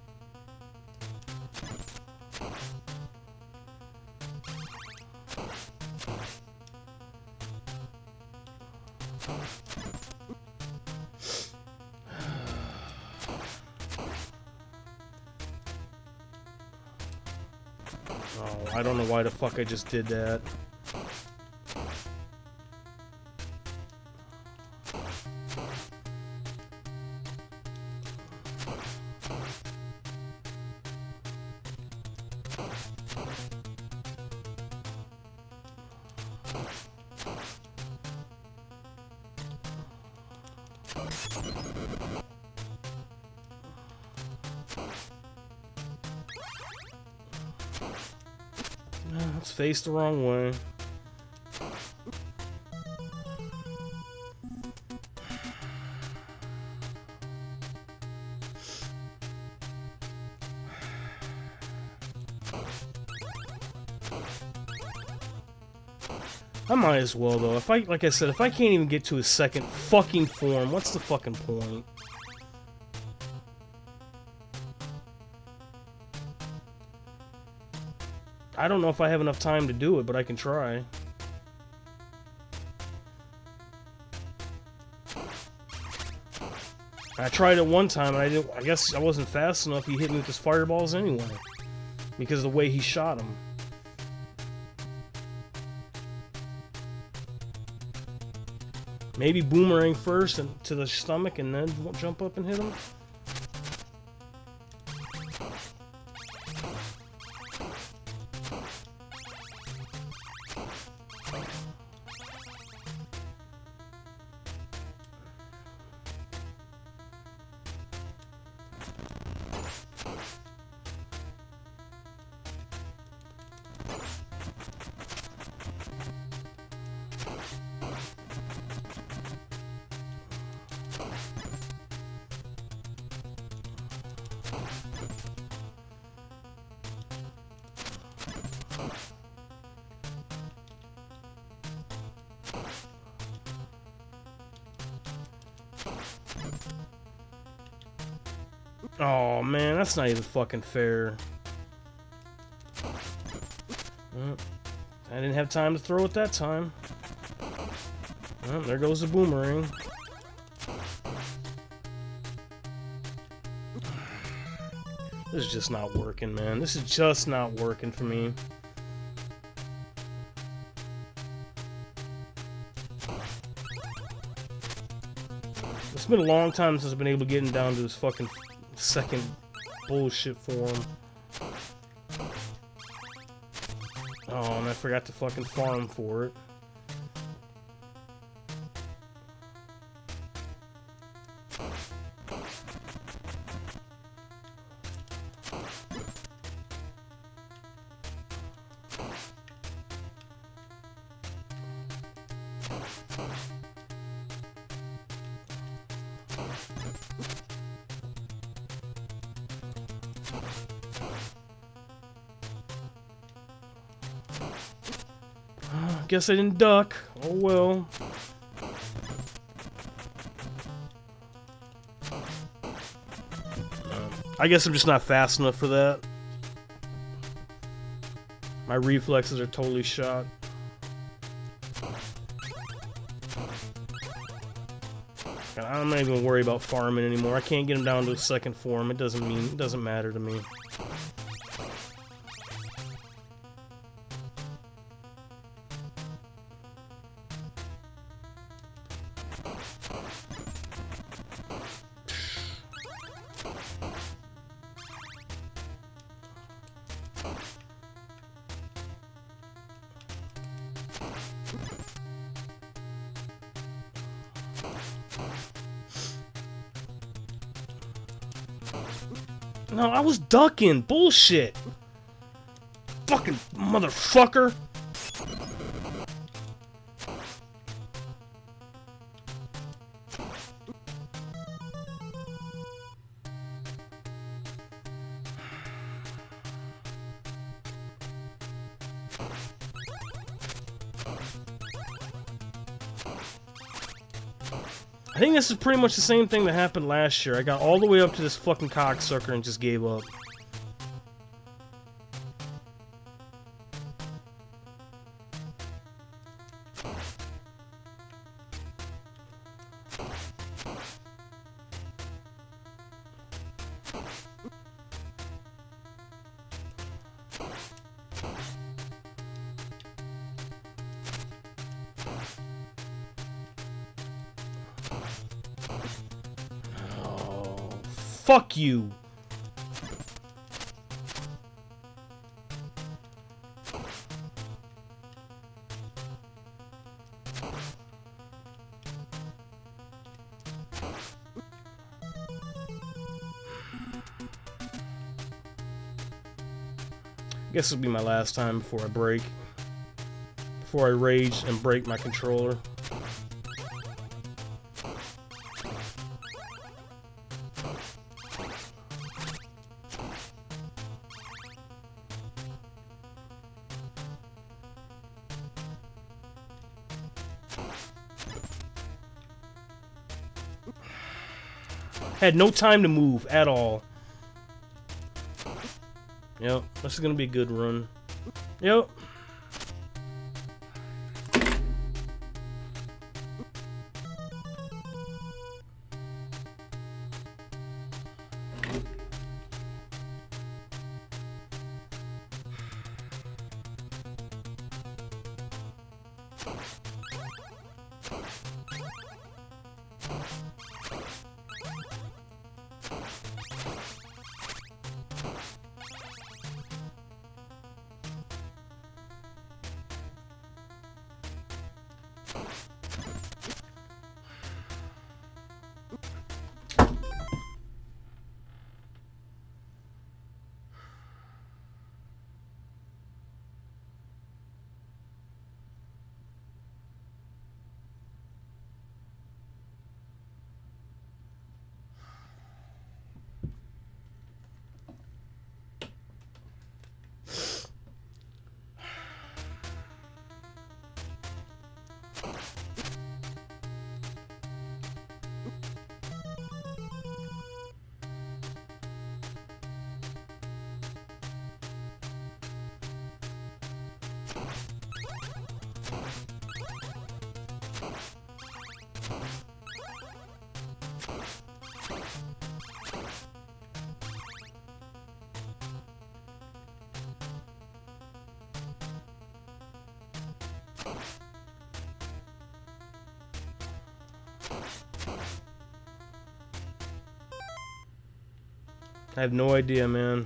Oh, I don't know why the fuck I just did that. Let's face the wrong way. I might as well though. If I, like I said, if I can't even get to his second fucking form, what's the fucking point? I don't know if I have enough time to do it, but I can try. I tried it one time, and I didn't. I guess I wasn't fast enough. He hit me with his fireballs anyway, because of the way he shot him. Maybe boomerang first and to the stomach, and then jump up and hit him. Oh man, that's not even fucking fair. Well, I didn't have time to throw it that time. Well, there goes the boomerang. This is just not working, man. This is just not working for me. It's been a long time since I've been able to get him down to his fucking second bullshit form. Oh, and I forgot to fucking farm for it. Guess I didn't duck. Oh well. Uh, I guess I'm just not fast enough for that. My reflexes are totally shot. I'm not even worried about farming anymore. I can't get him down to a second form. It doesn't mean it doesn't matter to me. No, I was ducking. Bullshit. Fucking motherfucker. I think this is pretty much the same thing that happened last year. I got all the way up to this fucking cocksucker and just gave up. Fuck you. I guess this will be my last time before I break. Before I rage and break my controller. Had no time to move at all. Yep, this is gonna be a good run. Yep. I have no idea, man.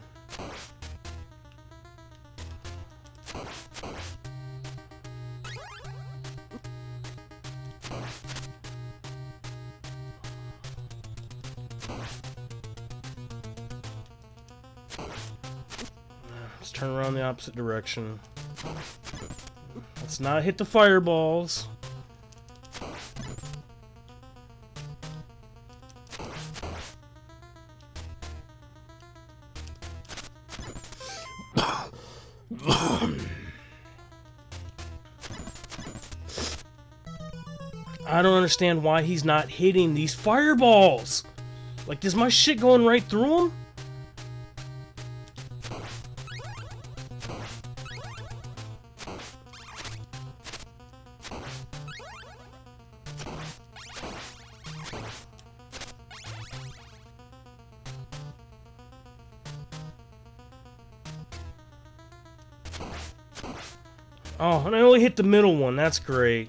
Let's turn around the opposite direction. Let's not hit the fireballs. I don't understand why he's not hitting these fireballs. Like, is my shit going right through him? Oh, and I only hit the middle one. That's great.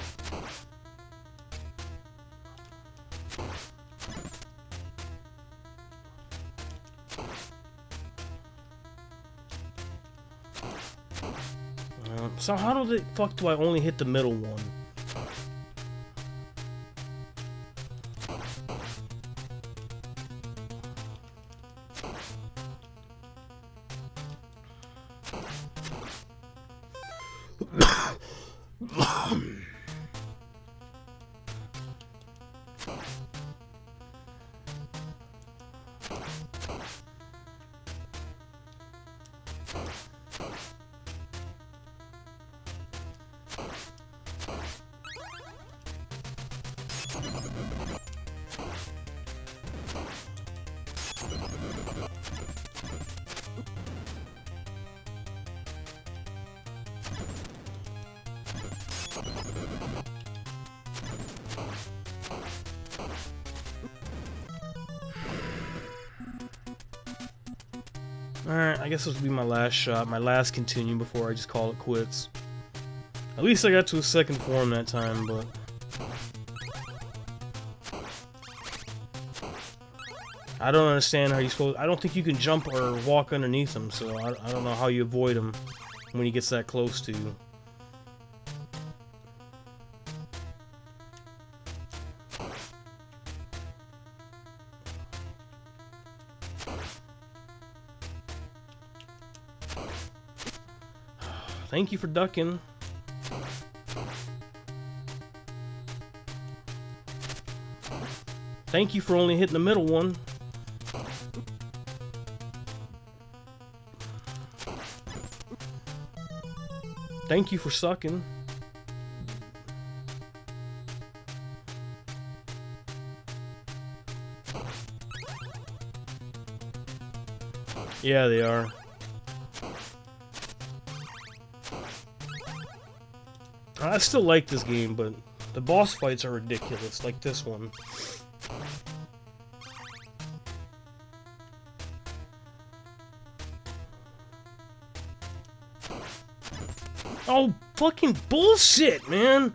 Uh, so how do the fuck do I only hit the middle one? Alright, I guess this will be my last shot, my last continue before I just call it quits. At least I got to a second form that time, but... I don't understand how you supposed... I don't think you can jump or walk underneath him, so I, I don't know how you avoid him when he gets that close to you. Thank you for ducking. Thank you for only hitting the middle one. Thank you for sucking. Yeah, they are. I still like this game, but the boss fights are ridiculous, like this one. Oh, fucking bullshit, man!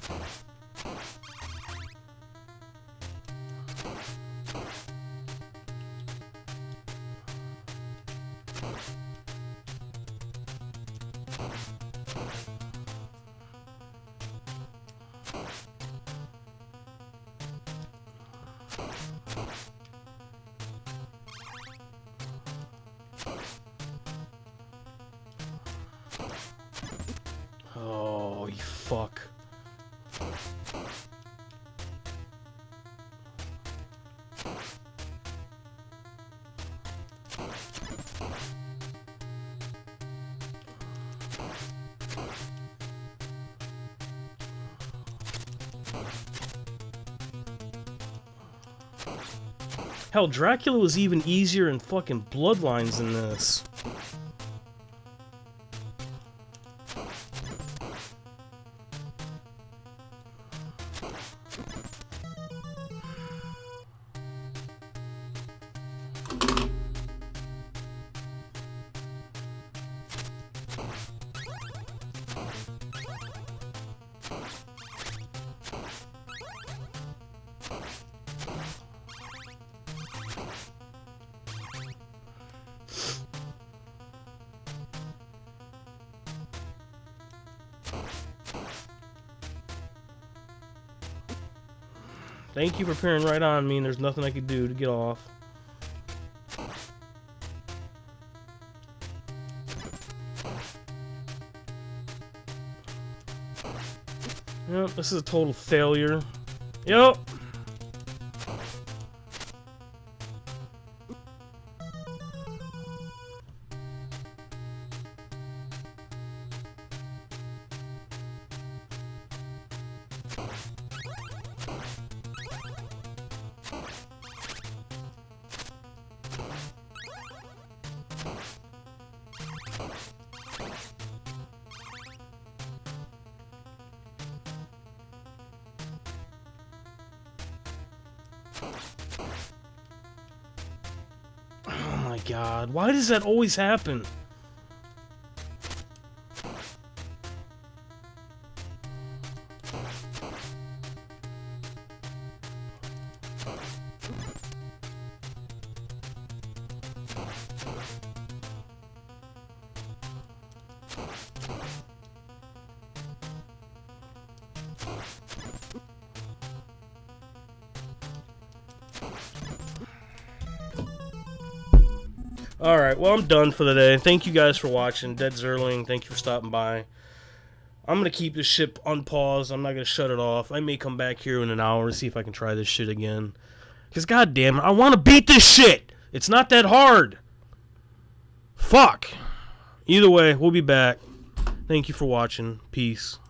Oh, you fuck. Hell, Dracula was even easier in fucking Bloodlines than this. Thank you for peering right on me, and there's nothing I could do to get off. Yep, this is a total failure. Yep. Oh my god, why does that always happen? Alright, well, I'm done for the day. Thank you guys for watching. Dead Zerling, thank you for stopping by. I'm going to keep this ship on pause. I'm not going to shut it off. I may come back here in an hour and see if I can try this shit again. Because, goddamn it, I want to beat this shit! It's not that hard! Fuck! Either way, we'll be back. Thank you for watching. Peace.